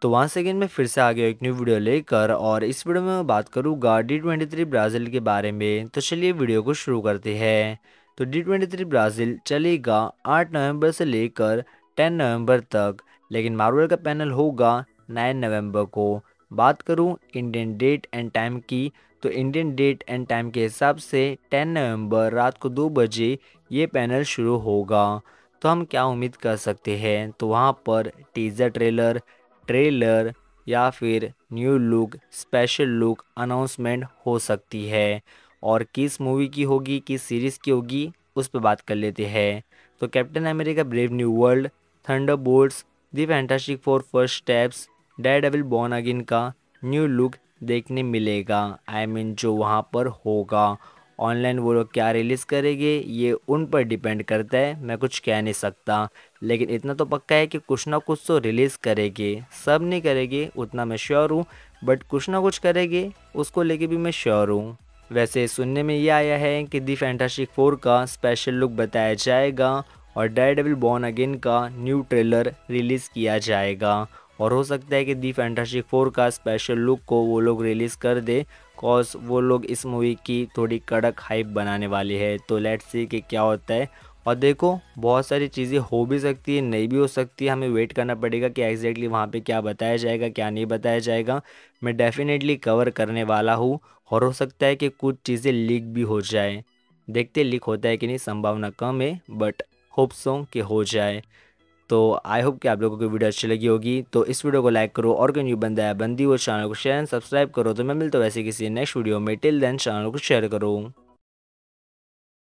तो वहाँ से अगेन मैं फिर से आ गया एक न्यू वीडियो लेकर, और इस वीडियो में मैं बात करूँगा D23 ब्राज़ील के बारे में। तो चलिए वीडियो को शुरू करते हैं। तो D23 ब्राज़ील चलेगा 8 नवंबर से लेकर 10 नवंबर तक, लेकिन मार्वल का पैनल होगा 9 नवंबर को। बात करूँ इंडियन डेट एंड टाइम की, तो इंडियन डेट एंड टाइम के हिसाब से 10 नवंबर रात को 2 बजे ये पैनल शुरू होगा। तो हम क्या उम्मीद कर सकते हैं, तो वहाँ पर टीज़र ट्रेलर या फिर new look, special look announcement हो सकती है। और किस मूवी की होगी, किस सीरीज़ की होगी, उस पर बात कर लेते हैं। तो Captain America Brave New World, Thunderbolts, the Fantastic Four First Steps, Daredevil Born Again का न्यू लुक देखने मिलेगा। आई मीन जो वहाँ पर होगा। ऑनलाइन वो लोग क्या रिलीज़ करेंगे ये उन पर डिपेंड करता है, मैं कुछ कह नहीं सकता। लेकिन इतना तो पक्का है कि कुछ ना कुछ तो रिलीज़ करेंगे। सब नहीं करेंगे उतना मैं श्योर हूँ, बट कुछ ना कुछ करेंगे उसको लेके भी मैं श्योर हूँ। वैसे सुनने में ये आया है कि दी फैंटास्टिक फोर का स्पेशल लुक बताया जाएगा और डेयरडेविल बॉर्न अगेन का न्यू ट्रेलर रिलीज़ किया जाएगा। और हो सकता है कि दी फैंटास्टिक फोर का स्पेशल लुक को वो लोग रिलीज़ कर दे, कॉज वो लोग इस मूवी की थोड़ी कड़क हाइप बनाने वाली है। तो लेट्स सी कि क्या होता है। और देखो बहुत सारी चीज़ें हो भी सकती है, नहीं भी हो सकती है, हमें वेट करना पड़ेगा कि एग्जैक्टली वहाँ पे क्या बताया जाएगा क्या नहीं बताया जाएगा। मैं डेफिनेटली कवर करने वाला हूँ, और हो सकता है कि कुछ चीज़ें लीक भी हो जाए। देखते लीक होता है कि नहीं, संभावना कम है, बट होप सो कि हो जाए। तो आई होप कि आप लोगों को वीडियो अच्छी लगी होगी। तो इस वीडियो को लाइक करो, और कोई न्यू बंदा है बंदी वो चैनल को शेयर एंड सब्सक्राइब करो। तो मैं मिलता हूँ वैसे किसी नेक्स्ट वीडियो में। टिल देन चैनल को शेयर करो।